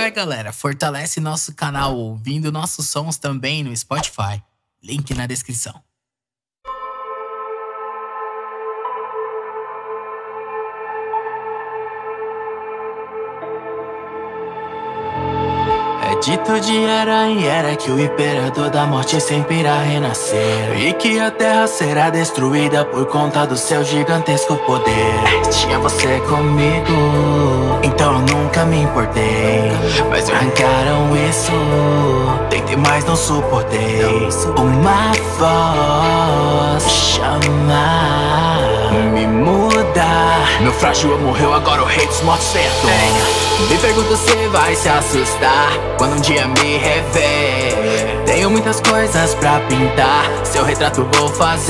é, galera, fortalece nosso canal ouvindo nossos sons também no Spotify. Link na descrição. É dito de era em era que o imperador da morte sempre irá renascer, e que a terra será destruída por conta do seu gigantesco poder. Tinha você comigo, então eu nunca me importei, mas me arrancaram isso. Tentei, mas não suportei. Uma voz chama, me muda. Meu frágil morreu, agora o rei dos mortos vem à tona. Me pergunto se vai se assustar quando um dia me rever. Tenho muitas coisas pra pintar, seu retrato vou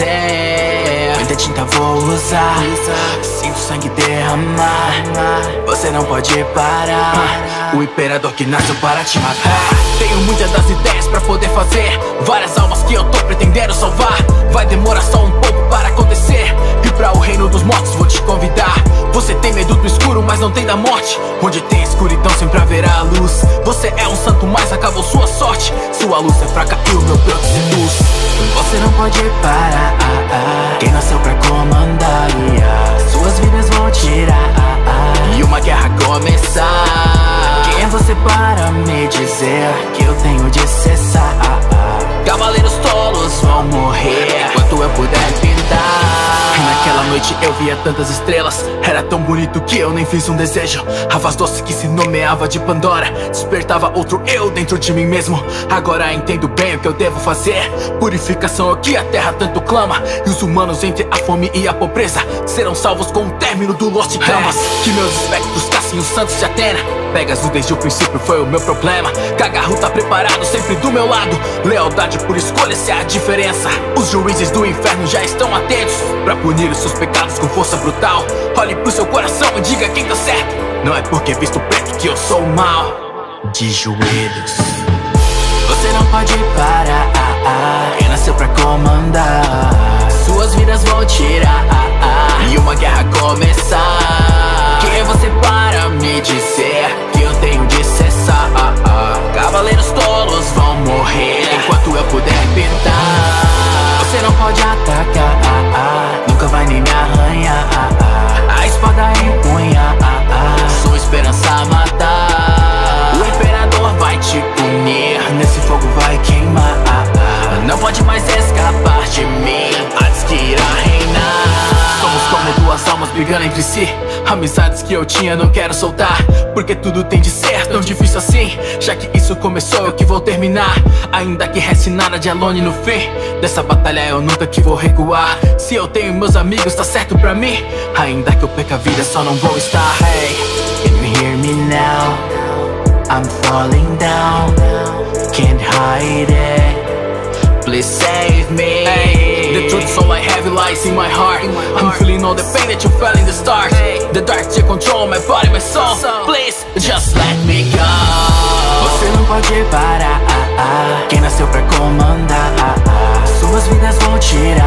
fazer. Muita tinta vou usar, sinto sangue derramar. Você não pode parar, o imperador que nasceu para te matar. Tenho muitas das ideias pra poder fazer, várias almas que eu tô pretendendo salvar. Vai demorar só um pouco para acontecer, e pra o reino dos mortos vou te convidar. Você tem medo do escuro, mas não tem da morte. Onde tem escuridão sempre haverá a luz. Você é um santo, mas acabou sua sorte. Sua luz é fraca e o meu pranto seduz. Você não pode parar, quem nasceu pra comandar, suas vidas vão tirar, e uma guerra começar. Quem é você para me dizer que eu tenho de cessar? Cavaleiros tolos vão morrer enquanto eu puder pintar. Naquela noite eu via tantas estrelas, era tão bonito que eu nem fiz um desejo. A voz doce que se nomeava de Pandora despertava outro eu dentro de mim mesmo. Agora entendo bem o que eu devo fazer. Purificação é o que a terra tanto clama, e os humanos entre a fome e a pobreza serão salvos com o término do Lost Canvas. Que meus espectros caçem os santos de Atena. Pegasus desde o princípio foi o meu problema. Cagarro tá preparado sempre do meu lado. Lealdade por escolha, essa é a diferença. Os juízes do inferno já estão atentos pra punir os seus pecados com força brutal. Olhe pro seu coração e diga quem tá certo. Não é porque visto preto que eu sou o mal. De joelhos. Você não pode parar, quem nasceu pra comandar. Suas vidas vão tirar, e uma guerra começar. Quem é você para me dizer que eu tenho de cessar? Cavaleiros tolos vão morrer enquanto eu puder pintar. Você não pode atacar, nunca vai nem me arranhar. A espada empunha, sua esperança a matar. O imperador vai te punir, nesse fogo vai queimar. Não pode mais escapar de mim, antes que irá reinar. Somos como duas almas brigando entre si. Amizades que eu tinha não quero soltar, porque tudo tem de ser tão difícil assim. Já que isso começou, eu que vou terminar. Ainda que reste nada de Alone no fim dessa batalha, eu nunca que vou recuar. Se eu tenho meus amigos, tá certo pra mim. Ainda que eu perca a vida, só não vou estar. Hey, can you hear me now? I'm falling down, can't hide it. Please save me. Hey, the truth so I have it lies in my heart. I'm feeling all the pain that you felt in the start. The dark to control my body, my soul. Please, just let me go. Você não pode parar, quem nasceu pra comandar. Suas vidas vão tirar,